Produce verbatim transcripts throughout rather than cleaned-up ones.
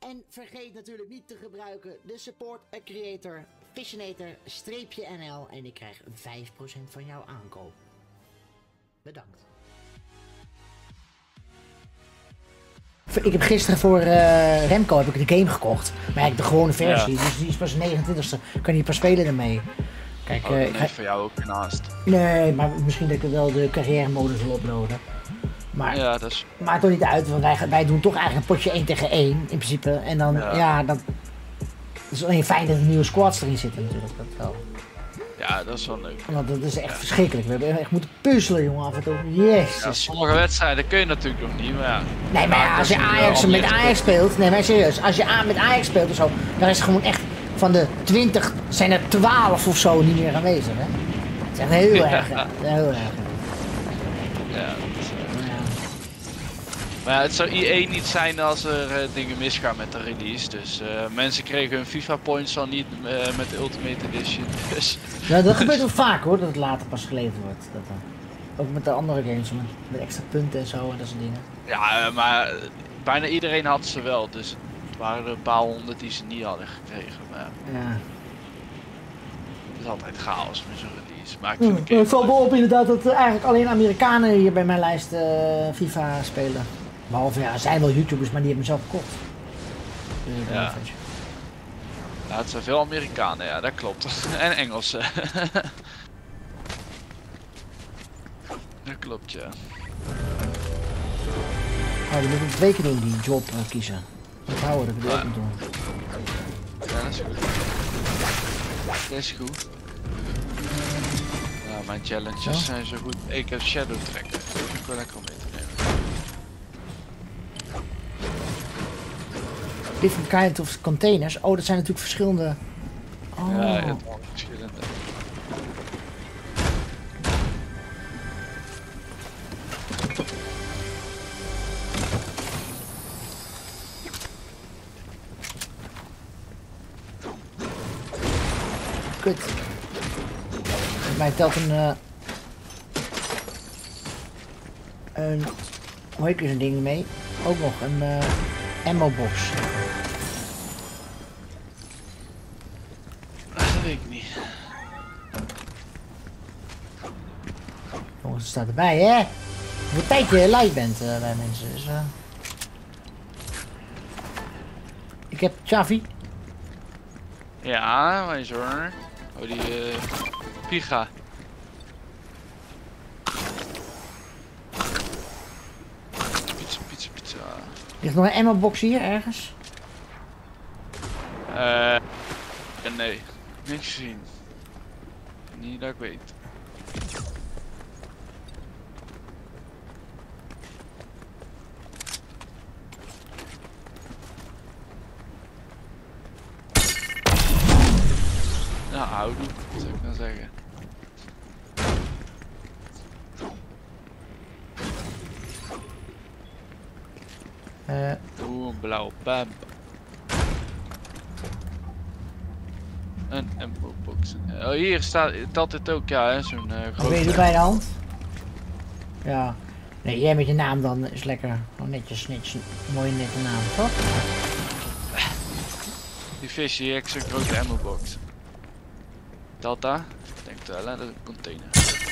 En vergeet natuurlijk niet te gebruiken de support a creator Fishinator-N L en ik krijg vijf procent van jouw aankoop. Bedankt. Ik heb gisteren voor uh, Remco heb ik de game gekocht. Maar ik heb de gewone versie, ja. Dus die is pas negenentwintigste. Kan je pas spelen ermee. Kijk, oh, uh, nee, voor jou ook naast. Nee, maar misschien dat ik wel de carrière modus wil uploaden. Maar ja, dat is... maakt toch niet uit, want wij, wij doen toch eigenlijk een potje één tegen één in principe. En dan, ja, ja dan het is alleen fijn dat er nieuwe squads erin zitten natuurlijk. Dat wel. Ja, dat is wel leuk. Want dat is echt ja. verschrikkelijk. We hebben echt moeten puzzelen, jongen, af en toe. Jezus. Ja, sommige wedstrijden kun je natuurlijk nog niet, maar ja. Nee, maar ja, als je Ajax met Ajax speelt, nee, maar serieus, als je A met Ajax speelt of zo, dan is het gewoon echt van de twintig zijn er twaalf of zo niet meer aanwezig, hè. Het is echt heel ja. erg, ja. heel erg. Ja, dat is, uh... ja. Maar ja, het zou I E niet zijn als er uh, dingen misgaan met de release, dus uh, mensen kregen hun FIFA points al niet uh, met de Ultimate Edition, dus... Ja, dat gebeurt wel vaak hoor, dat het later pas geleverd wordt. Dat, uh, ook met de andere games, met, met extra punten en zo en dat soort dingen. Ja, uh, maar uh, bijna iedereen had ze wel, dus het waren er een paar honderd die ze niet hadden gekregen. Maar ja. Het is altijd chaos met zo'n release. Maar ik vind het ja, valt me op inderdaad dat uh, eigenlijk alleen Amerikanen hier bij mijn lijst uh, FIFA spelen. Behalve ja, er zijn wel YouTubers, maar die hebben hem zelf gekocht. Uh, ja. Ja, het zijn veel Amerikanen, ja, dat klopt. En Engelsen. Dat klopt, ja. Oh, die moet ik twee keer doen, die job uh, kiezen. Ik hou dat ik het ook moet doen. Ja, dat is goed. Dat is goed. Ja, mijn challenges zo? zijn zo goed. Ik heb Shadow Tracker, dat vind ik wel lekker om mee te nemen. Different kind of containers. Oh, dat zijn natuurlijk verschillende. Oh. Ja, je hebt wel verschillende. Kut. Volgens mij telt een. Uh, een. Hoe heet er zo'n ding mee? Ook nog een. Uh, ammo box. Dat weet ik niet. Jongens, het staat erbij, hè? Hoe tijd je live bent uh, bij mensen. Dus, uh... Ik heb Chavi. Ja, maar is hoor. Oh, die uh, Piga. Pizza, pizza, pizza. Ligt nog een ammo box hier ergens? Eh, uh, nee, niks gezien. Niet dat ik weet. Nou, houdoe, wat zou ik nou zeggen? Uh. Oeh, een blauwe pamp. Een ammo box. Oh, hier staat dat het ook, ja, zo'n uh, grote... Ben je bij de hand? Ja. Nee, jij met je naam dan is lekker. Gewoon netjes, netjes, mooie nette naam, toch? Die visje hier, zo'n grote ammo box. Delta? Ik denk het wel, hè? Dat is een container.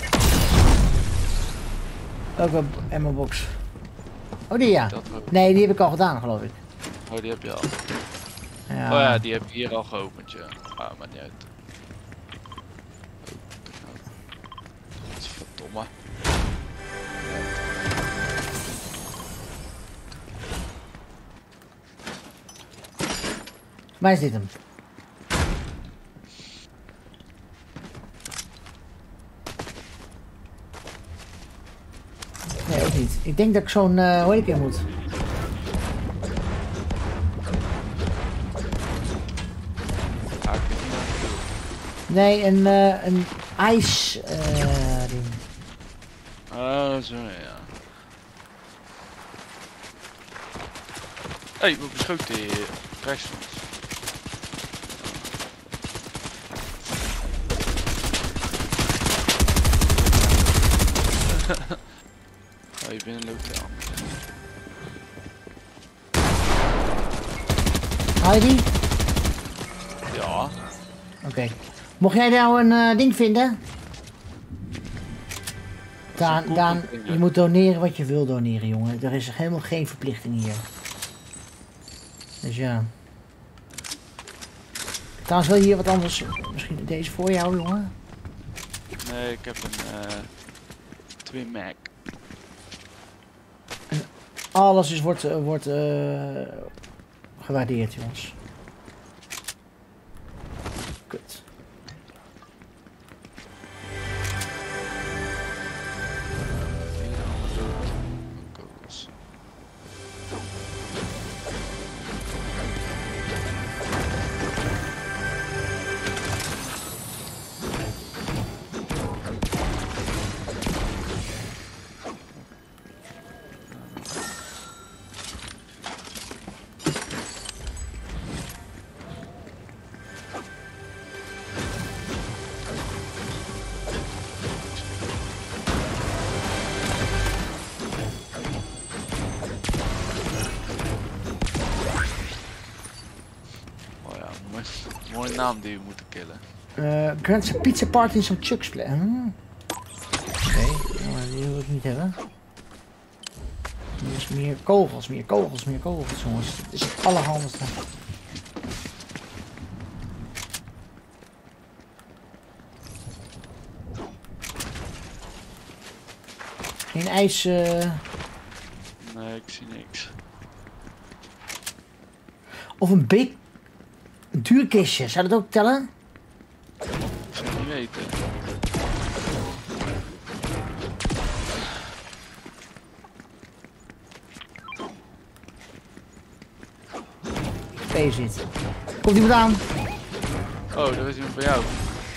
Ook een ammo box. Oh, die ja. Nee, die heb ik al gedaan, geloof ik. Oh, die heb je al. Ja. Oh ja, die heb ik hier al geopend, ja. Ah, maar niet uit. Dat is verdomme. Waar is dit hem? Nee, ook niet. Ik denk dat ik zo'n, uh, hoe heet ik in moet. Nee, een, uh, een ijs uh, ding. Oh, zo ja. Hé, hey, we beschoten hier rechts van ons. Oh, je bent een lokaal. Haal je die? Ja. Oké. Okay. Mocht jij nou een uh, ding vinden? Daan, Daan, je moet doneren wat je wil doneren, jongen. Er is helemaal geen verplichting hier. Dus ja. Trouwens wil je hier wat anders. Misschien deze voor jou, jongen? Nee, ik heb een uh, Twin Mac. En alles is, wordt, uh, wordt uh, gewaardeerd, jongens. Kut. Mooie naam die we moeten killen. Uh, Grant's Pizza Party in zo'n Chuck's plek. Hm? Oké, okay. Nou, die wil ik niet hebben. Hier is meer kogels, meer kogels, meer kogels, jongens. Het is het allerhandigste. Geen ijs. Uh... Nee, ik zie niks. Of een beek. Een duur kistje, zou dat ook tellen? Ik zou het niet weten. P zit. Komt iemand aan? Oh, daar is iemand bij jou.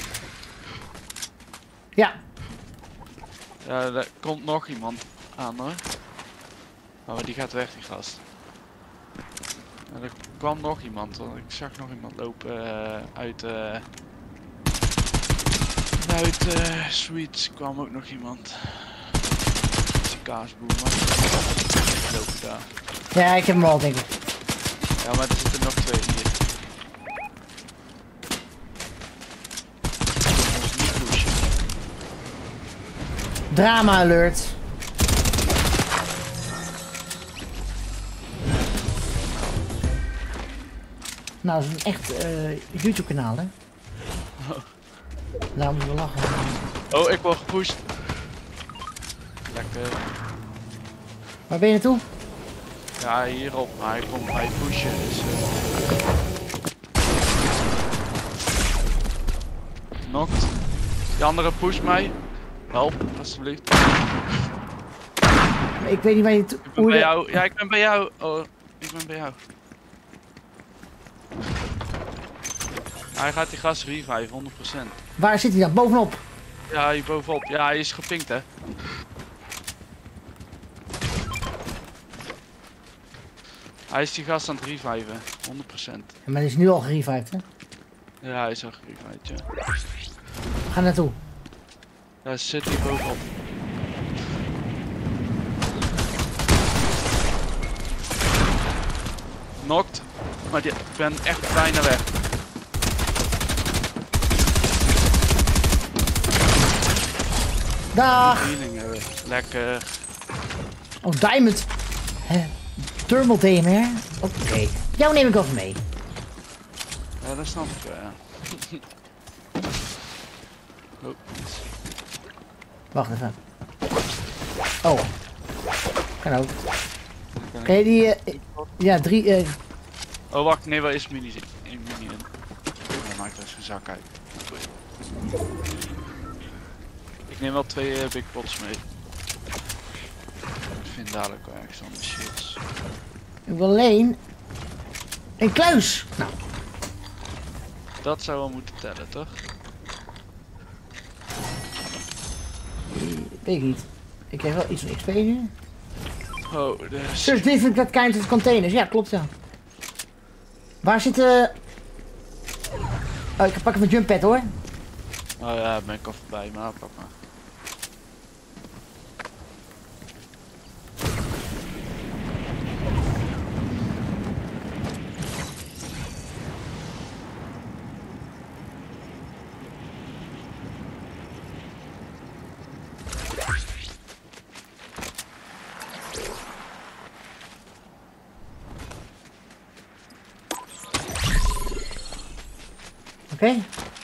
Ja. Ja, er komt nog iemand aan hoor. Oh, maar die gaat weg, die gast. Ja, er kwam nog iemand, want ik zag nog iemand lopen uh, uit... Uh, uit uh, Sweets kwam ook nog iemand. Dat is een kaasboer, maar die lopen daar. Ja, ik heb hem al, denk ik. Ja, maar er zitten nog twee hier. Drama alert. Nou, dat is een echt uh, YouTube kanaal, hè? Oh. Daar moeten we lachen. Oh, ik word gepusht. Lekker. Waar ben je naartoe? Ja, hierop, maar hij komt bij pushen, dus... Uh... Knokt. Die andere pusht mij. Help, alsjeblieft. Ik weet niet waar je... Ik ben bij jou. Ja, ik ben bij jou. Oh, ik ben bij jou. Hij gaat die gas revive, honderd procent. Waar zit hij dan? Bovenop? Ja, hier bovenop. Ja, hij is gepinkt, hè. Hij is die gas aan het reviven, honderd procent. Ja, maar hij is nu al gerevived, hè? Ja, hij is al gerevived, ja. Ga naartoe. Ja, zit hier bovenop. Knokt. Maar die, ik ben echt bijna weg. Dag! Lekker. Oh, diamond. Hè? Thermal D M R? Oké. Okay. Jou neem ik over mee. Ja, dat snap ik wel, ja. Oh. Wacht even. Oh. Kan ook. Kan je die... Uh, ja, drie... Uh... Oh, wacht. Nee, waar is mini? In mini in. Dat maakt er zijn zak uit. Ik neem wel twee uh, big pots mee. Ik vind dadelijk wel ergens anders shits. Ik wil alleen... een kluis! Nou. Dat zou wel moeten tellen, toch? Weet ik niet. Ik krijg wel iets van X P nu. Oh, dus... Search different kind of containers. Ja, klopt ja. Waar zit de... Oh, ik pak even een jump pad hoor. Oh ja, ben ik al voorbij, maar pak maar. Okay.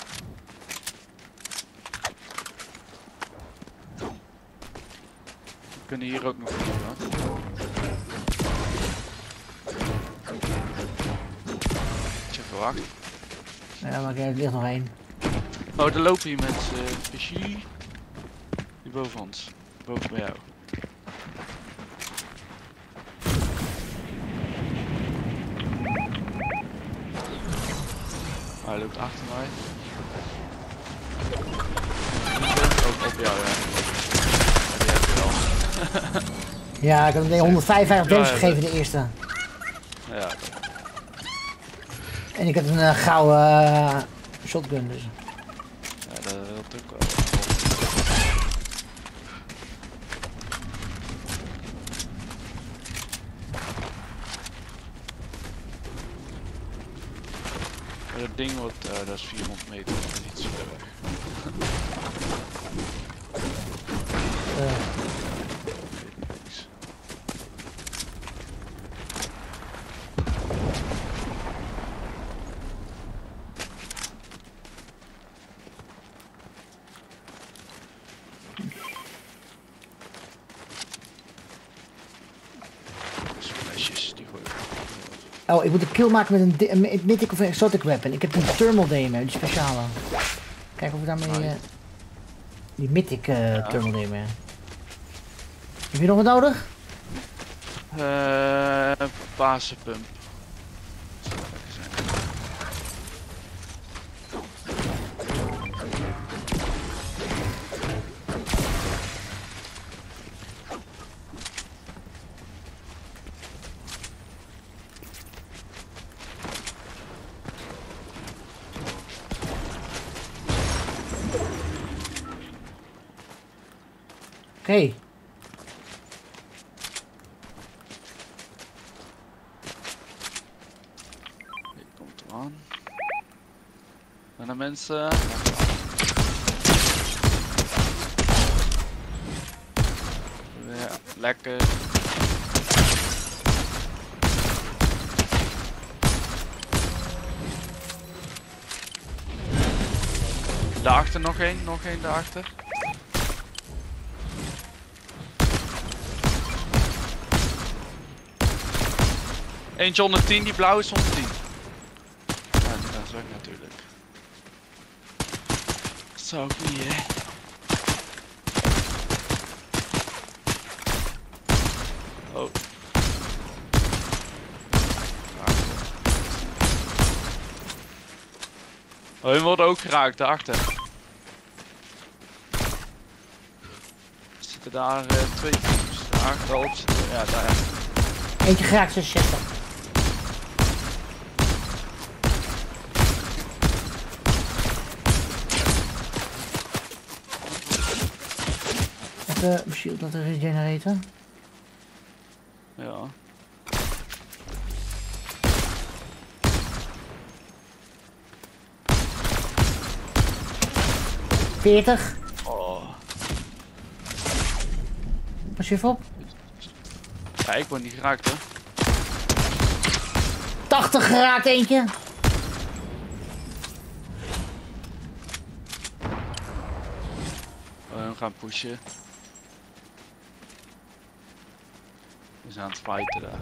We kunnen hier ook nog doen. Even wachten. Ja, maar er ligt nog één. Oh, er lopen hier mensen. Uh, Fishy. Die boven ons. Boven bij jou. Hij loopt achter mij. Ook op jou, ja. Die heb je al. Ja, ik heb hem honderdvijfenvijftig damage ja, gegeven de eerste. Ja. En ik heb een uh, gouden uh, shotgun dus. Ja, dat helpt ook wel. Dat ding wordt, uh, dat is vierhonderd meter, dat is iets ver weg. Uh. Oh, ik moet een kill maken met een, een mythic of een exotic weapon. Ik heb een thermal damage, die speciale. Kijk of we daarmee... Uh, die mythic uh, ja. Thermal damage. Heb je nog wat nodig? Uh, Basenpump. Oké. Okay. Dit komt eraan. En de mensen. Ja, lekker. Daarachter nog één, nog één daarachter. Eentje honderdtien, die blauwe is honderdtien. Ja, die gaan zo natuurlijk. Dat zou ik niet, hè. Oh. Oh, die worden ook geraakt, daarachter. Er zitten daar uh, twee teams. Daarachterop zitten, ja, daar. Eentje geraakt, zesenzestig. Even mijn shield laten regeneraten. Ja. veertig. Oh. Pas je even op. Ja, ik word niet geraakt, hè. tachtig geraakt eentje. We gaan pushen. We zijn aan het fighten daar.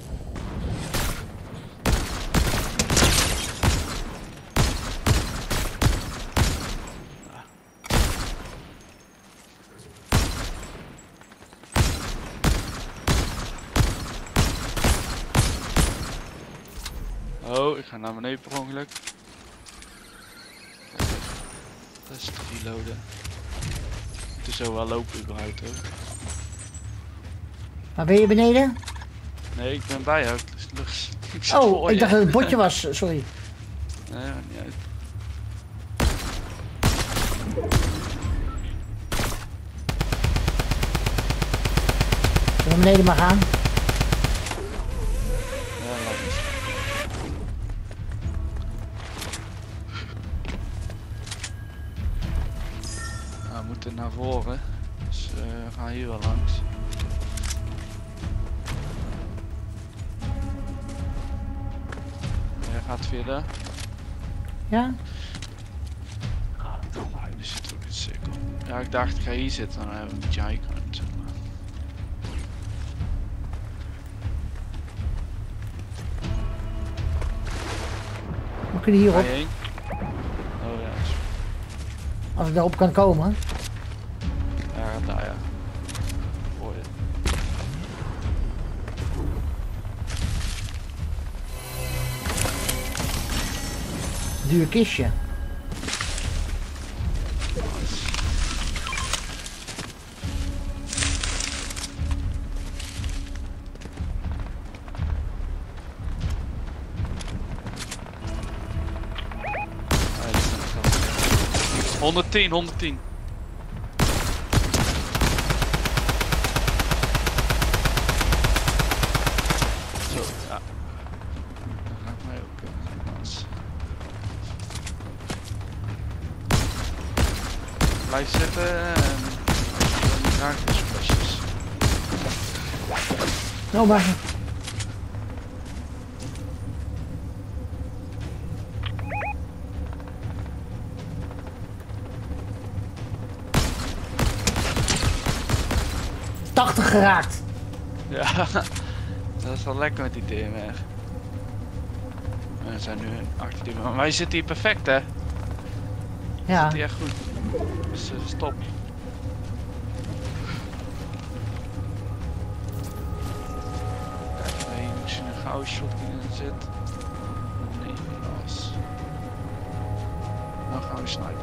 Oh, ik ga naar beneden per ongeluk. Dat is te reloaden. Het is zo wel lopen überhaupt ook. Waar ben je beneden? Nee, ik ben bij jou. Ik zit oh, voor ik je. dacht dat het botje was, sorry. Nee, niet uit. Zullen we beneden maar gaan? Ja, laat eens. Nou, we moeten naar voren. Dus uh, we gaan hier wel langs. Jij gaat verder. Ja? Die zit ook in de cirkel. Ja, ik dacht ik ga hier zitten, dan hebben we een beetje high ground. We kunnen hierop. Ga je heen? Oh ja. Als ik daarop kan komen. Ja, gaat daar ja. Hoor je. Duur kistje. honderdtien, honderdtien. Zo, ja. Dat gaat mij ook. Nice. Blijf zitten en dan raak je flesjes. Nou maar. tachtig geraakt. Ja, dat is wel lekker met die T M R. We zijn nu achttien, maar wij zitten hier perfect hè? Ja. Zit hier echt goed. Dus uh, stop. Kijk, nee, misschien een gouden shotgun in zit. Nee, helaas. Dan gaan we snipen.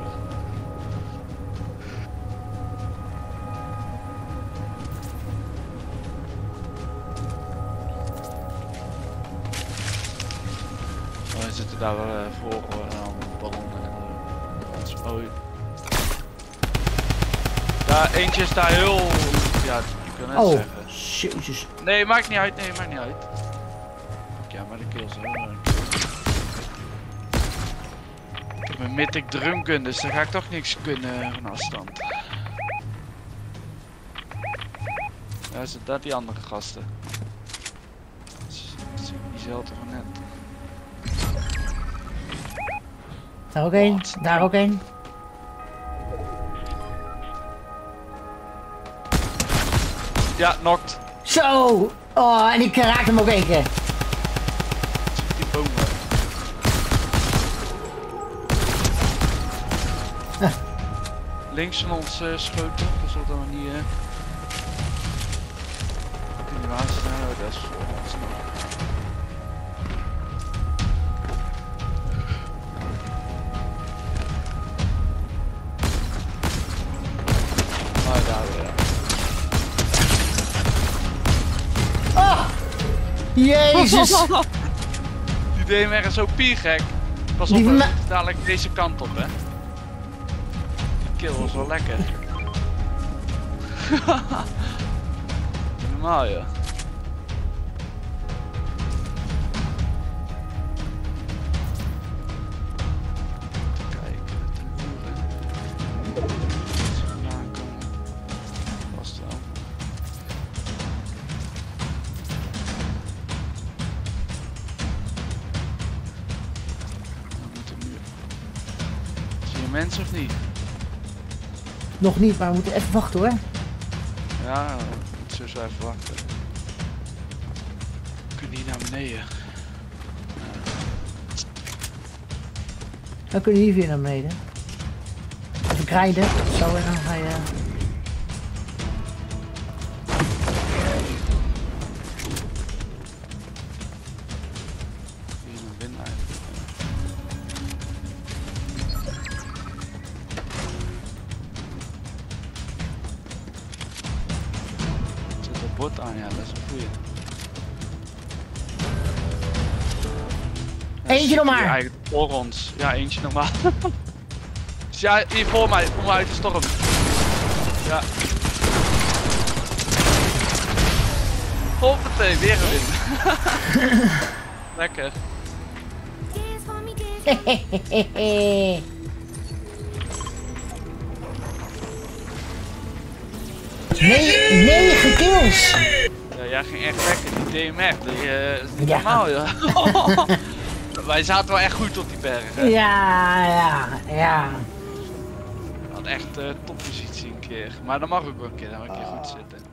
We zitten daar wel uh, voor uh, allemaal ballonnen en uh, oh. Daar eentje is daar heel. Ja, je kan het oh, zeggen. jezus. Nee, maakt niet uit, nee, maakt niet uit. Ja, maar de kills hè. Ik heb een mythic drumgun, dus dan ga ik toch niks kunnen van afstand. Ja, zit dat die andere gasten. Diezelfde van net. Daar ook één, daar ook één. Ja, knocked. Zo! Oh, en ik raak hem ook één keer. Die bomen. Ah. Links van ons uh, schoten, dat is wat dan niet. Uh... Heb je die water staan? Oh, dat is voor ons. Oh, daar weer. Oh! Jezus! Die D M R is zo piergek. Pas op, Die uh, dadelijk deze kant op, hè. Die kill was wel lekker. Normaal, ja. Mensen of niet? Nog niet, maar we moeten even wachten hoor. Ja, we moeten zo even wachten. We kunnen hier naar beneden. Dan kunnen we hier weer naar beneden. Even krijden, zo en dan ga je... Hier naar binnen. Bot aan, ja, dat is een goeie. Eentje nog maar! Eigenlijk voor ons. Ja, eentje nog maar. Dus ja, hier voor mij, voor mij uit de storm. Ja. Hoppatee, weer een win. Lekker. Nee, negen kills! Ja, jij ging echt lekker, die D M R, die uh, is niet Ja. normaal, ja. Wij zaten wel echt goed op die bergen. Ja, ja, ja. wordt echt uh, toppositie een keer. Maar dat mag ook wel een keer, dan een keer goed zitten.